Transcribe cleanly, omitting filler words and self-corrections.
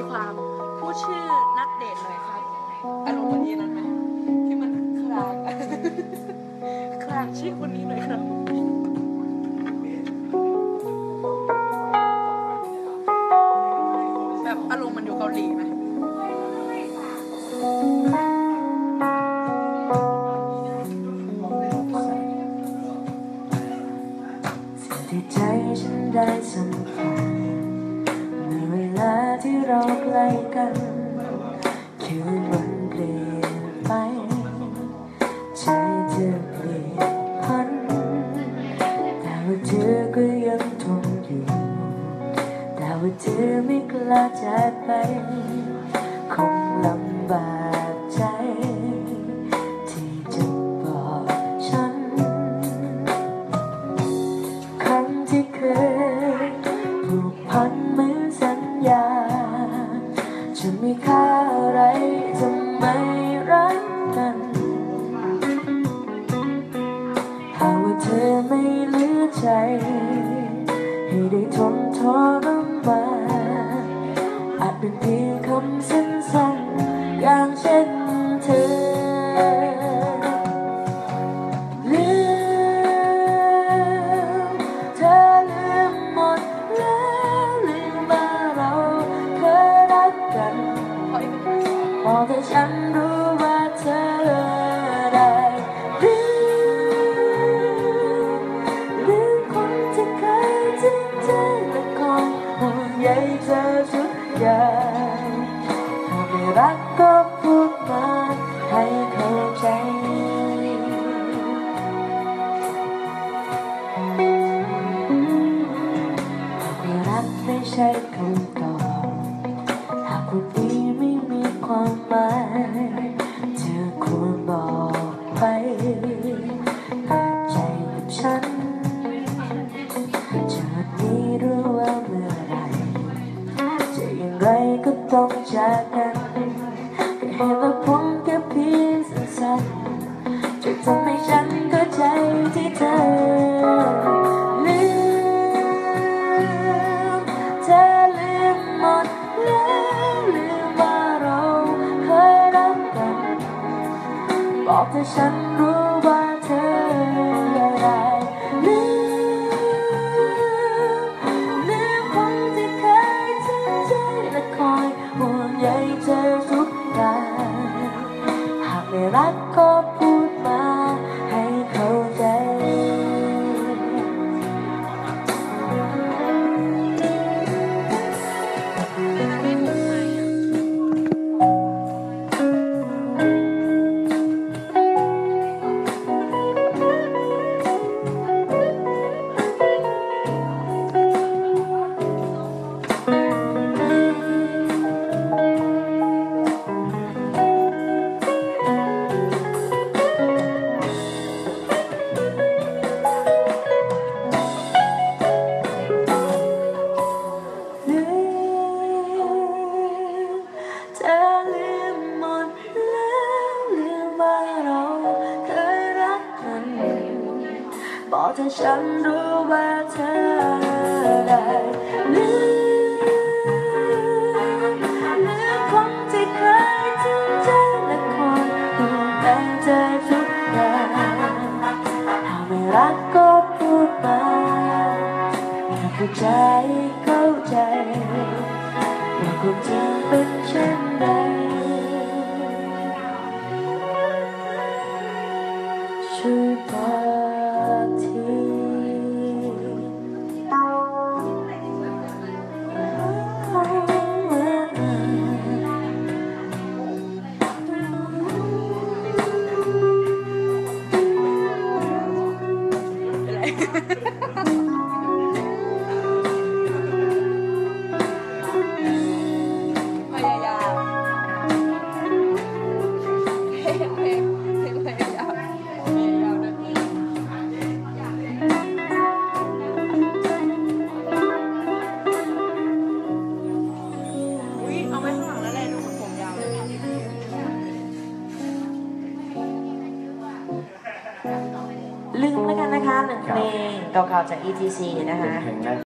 ความพูดชื่อนักเดทหน่อยครับอารมณ์วันนี้นั้นไหมที่มันคลางคลางชื่อคนนี้หน่อยครับแบบอารมณ์มันอยู่เกาหลีไหมที่ใจฉันได้สัมผัสในเวลาที่เราใกล้กันคืนวันเปลี่ยนไปใจเธอเปลี่ยนพันแต่ว่าเธอก็ยังทนอยู่แต่ว่าเธอไม่กล้าจากไปคงลำบากใจที่จะบอกฉันที่เคยผูกพันเหมือนสัญญาจะมีค่าอะไรจะไม่รักกันหากว่าเธอไม่เหลือใจให้ได้ทนทรมานอาจเป็นเพียงคำสั้นๆอย่างเช่นเธอบอกให้ฉันรู้ว่าเธอได้ลืมคนที่เคยจริงใจและคอยห่วงใยเธอทุกอย่างถ้าไม่รักก็พูดมาให้เข้าใจหากว่ารักไม่ใช่คำตอบหากว่าดีไม่มีความหมายเธอควรบอกไปเปิดใจกับฉันจะวันนี้รู้ว่าเมื่อไรจะอย่างไรก็ต้องจากกันแค่เหตุผลแค่เพียงสั้นๆจะทำให้ฉันเข้าใจที่เธอลืมเธอลืมหมดแล้วลืมว่าเราเคยรักกันบอกให้ฉันรู้ว่าเธอได้ลืมคนที่เคยจริงใจและคอยห่วงใยเธอทุกอย่างหากไม่รักก็พูดมาให้เข้าใจบอกให้ฉันรู้ว่าเธอได้ลืมคนที่เคยจริงใจและคอยห่วงใยเธอทุกอย่างถ้าไม่รักก็พูดมาอยากเข้าใจว่าความจริงเป็นเช่นไรช่วยบอกทีลืมแล้วกันนะคะหนึ่งเพลงเก่าๆจาก ETC นะคะ